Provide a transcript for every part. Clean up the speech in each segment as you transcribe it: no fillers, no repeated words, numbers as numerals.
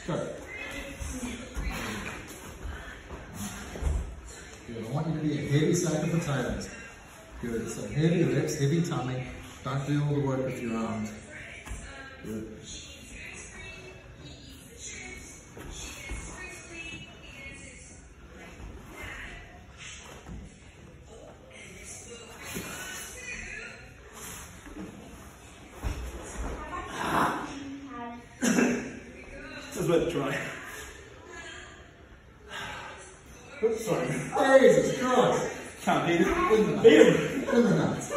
Go. Good. I want you to be a heavy sack of potatoes. Good. So heavy reps, heavy tummy. Don't do all the work with your arms. Good. Just let it dry. Oops, sorry. Jesus Christ! Can't beat it. Beat him! In the nuts.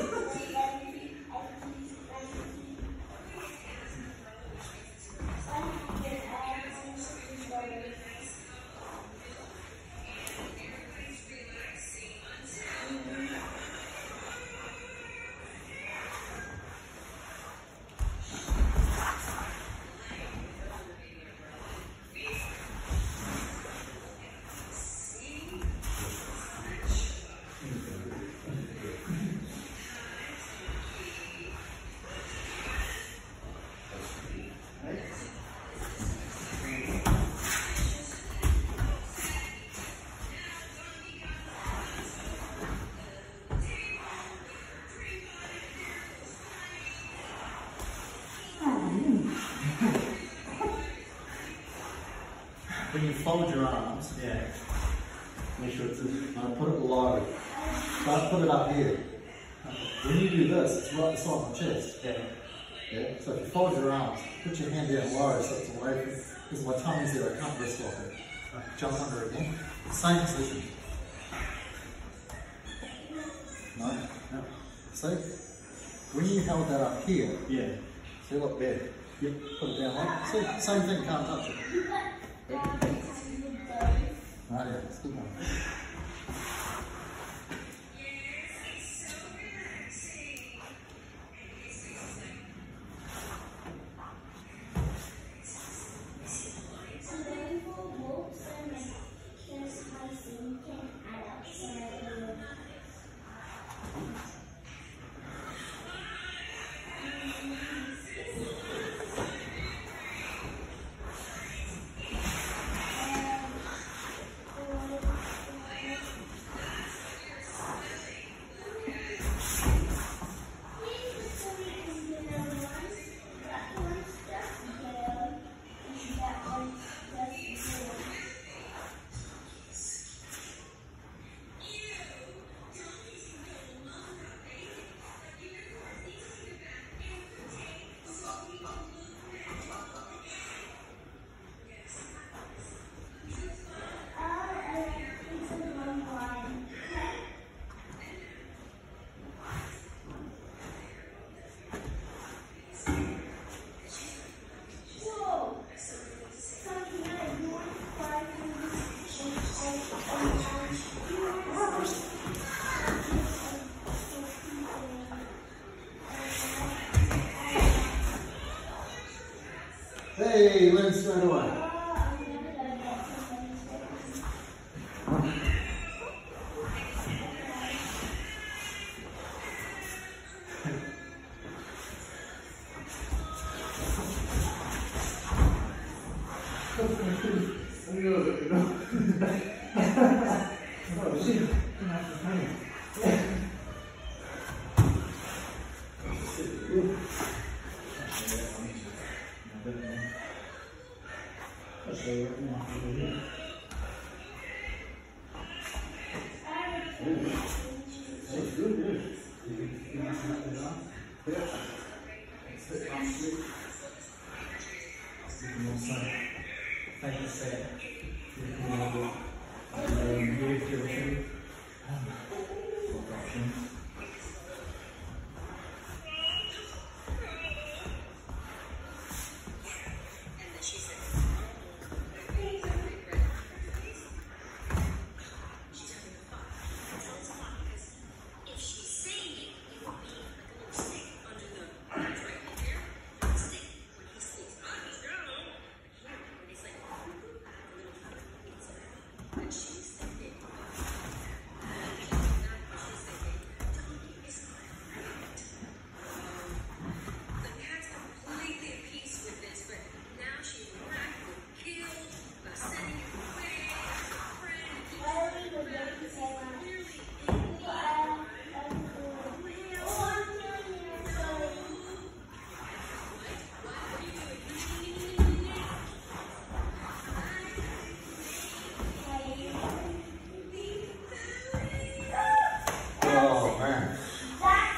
When you fold your arms, make sure it's put it low. Don't put it up here. When you do this, it's right beside my chest. Yeah. So if you fold your arms, put your hand down low so it's away from, because my tummy's there, I can't wrist lock it. Jump under again. Same position. No. See? When you held that up here, see, look there. Yep. Put it down low. See, same thing, can't touch it. Right, let's keep going. Hey, learn straight away.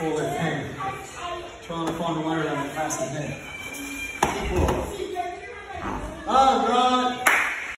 full left hand. Trying to find a way around the fastest hand. Ah, right.